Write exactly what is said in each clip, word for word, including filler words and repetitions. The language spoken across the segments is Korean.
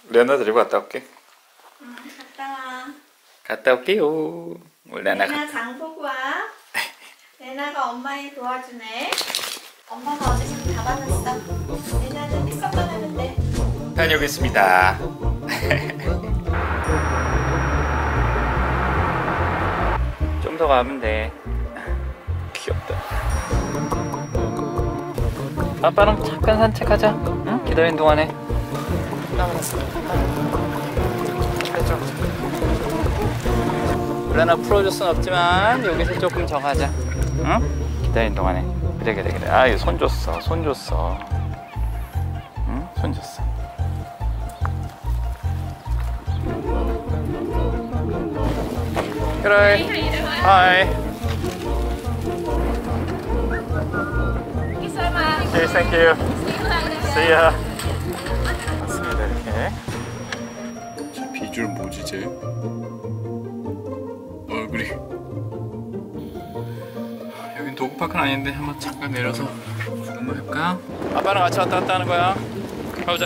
레나 데리고 갔다 올게. 응, 갔다 와. 갔다 올게요. 우리 레나 레나 가. 장 보고 와. 레나가 엄마에 도와주네. 엄마가 어제 다 받았어. 레나는 픽업만 하면 돼. 다녀오겠습니다. 좀 더 가면 돼. 귀엽다. 아빠랑 잠깐 산책하자. 응? 기다리는 동안에. 레나 풀어줄 순 없지만 여기서 조금 더 가자. 응? 기다리는 동안에. 그래 그래 그래. 아, 이거 손 줬어. 손 줬어. 응? 손 줬어. 그래. 하이. Okay, thank you. See ya. 맞습니다, 이렇게. 저 비주얼 뭐지, 쟤? 얼굴이. 여긴 도구파크는 아닌데 한번 잠깐 내려서 한번 해볼까? 아빠랑 같이 왔다 갔다 하는 거야. 가보자.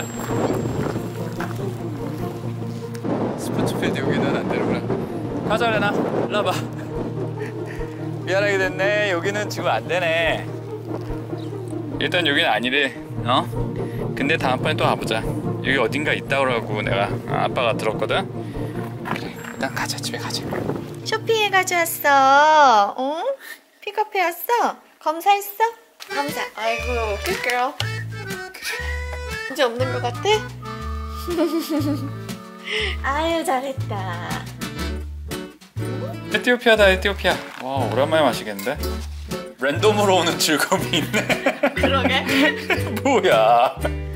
스포츠필드 여기는 안 되는구나. 가자, 레나. 일로 와봐. 미안하게 됐네. 여기는 지금 안 되네. 일단 여기는 아니래. 어? 근데 다음번에 또 와보자. 여기 어딘가 있다고 내가 아빠가 들었거든. 그래, 일단 가자. 집에 가자. 쇼핑해 가져왔어. 어? 픽업해 왔어? 검사했어? 검사. 아이고, good girl. 문제 없는 것 같아? 아유, 잘했다. 에티오피아다, 에티오피아. 와, 오랜만에 마시겠는데? 랜덤으로 오는 즐거움이 있네. 그러게. 뭐야?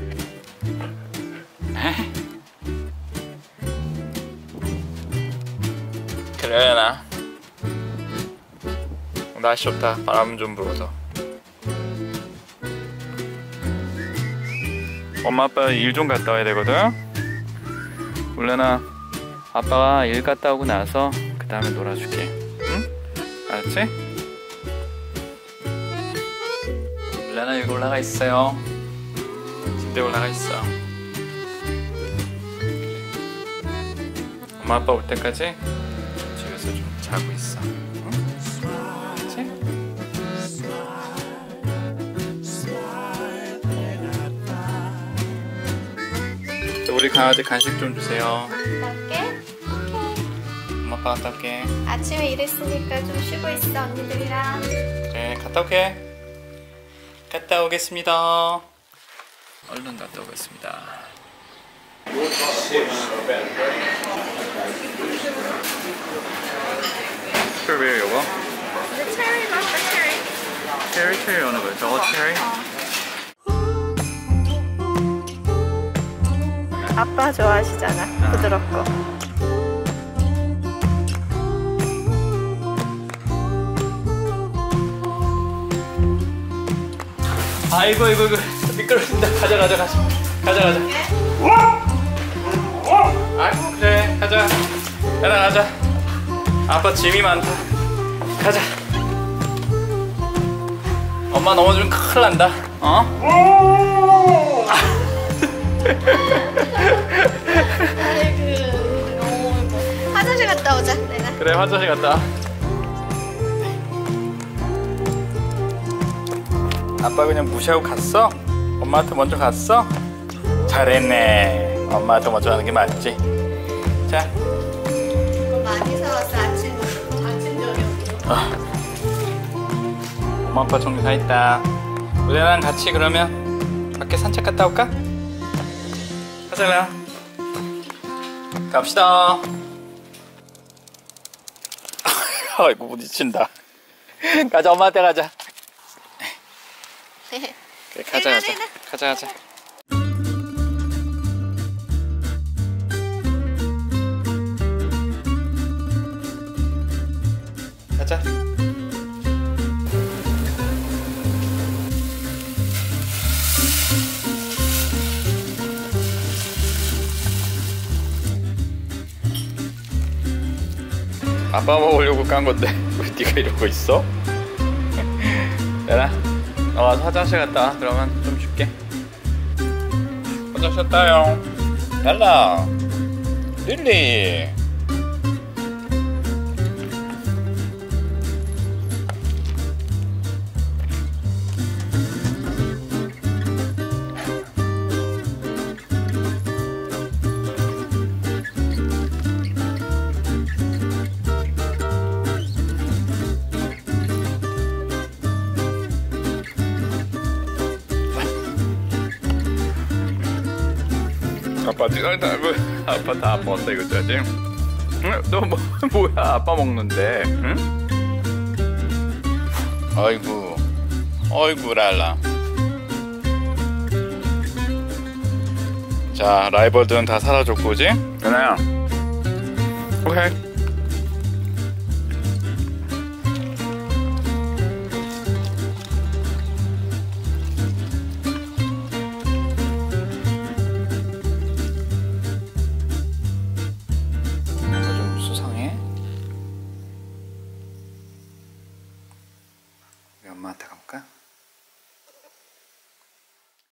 그래, 나 날씨 좋다. 바람 좀 불어서. 엄마 아빠 일 좀 갔다 와야 되거든. 원래나 아빠가 일 갔다 오고 나서 그 다음에 놀아줄게. 응? 알았지? 레나 여기 올라가 있어요. 침대에 올라가 있어. 엄마 아빠 올 때까지 집에서 좀 자고 있어. 응? 그치? 우리 강아지 간식 좀 주세요. 갔다 올게. 엄마 아빠 갔다 올게. 아침에 일했으니까 좀 쉬고 있어, 언니들이랑. 그래, 갔다 올게. 갔다 오겠습니다. 얼른 갔다 오겠습니다. 스트로베리 요거? 근데 체리 맛있다, 체리. 체리 체리 어느 거야? 저거 체리? 아빠 좋아하시잖아, 부드럽고. 아이고 이거 이거 미끄러진다. 가자 가자 가자 가자 가자. 아이고 그래 가자. 가자 가자. 아빠 짐이 많다. 가자. 엄마 넘어지면 큰일 난다. 어? 아이고, 화장실 갔다 오자, 내가. 그래 화장실 갔다 와. 아빠 그냥 무시하고 갔어? 엄마한테 먼저 갔어? 잘했네. 엄마한테 먼저 가는 게 맞지? 자. 이거 많이 사왔어, 아침, 아침 저녁으로. 어. 엄마 아빠 정리 다 했다. 우리랑 같이 그러면 밖에 산책 갔다 올까? 가자 레나. 갑시다. 아이고 부딪힌다. 가자 엄마한테 가자. 그래, 가자 가자 가자 가자. 가자. 아빠 먹으려고 깐 건데 왜 네가 이러고 있어? 레나 너 와서 화장실 갔다 와. 그러면 좀 줄게. 화장실 갔다 와요. 랄라, 릴리. 아빠 지금 아빠 다 먹었다 이거지 지금? 응? 너 뭐, 뭐야 아빠 먹는데? 응? 아이고 아이고 랄라. 자 라이벌들은 다 사라졌고 그지? 연아야 오케이. 수상해? 우리 엄마한테 가볼까?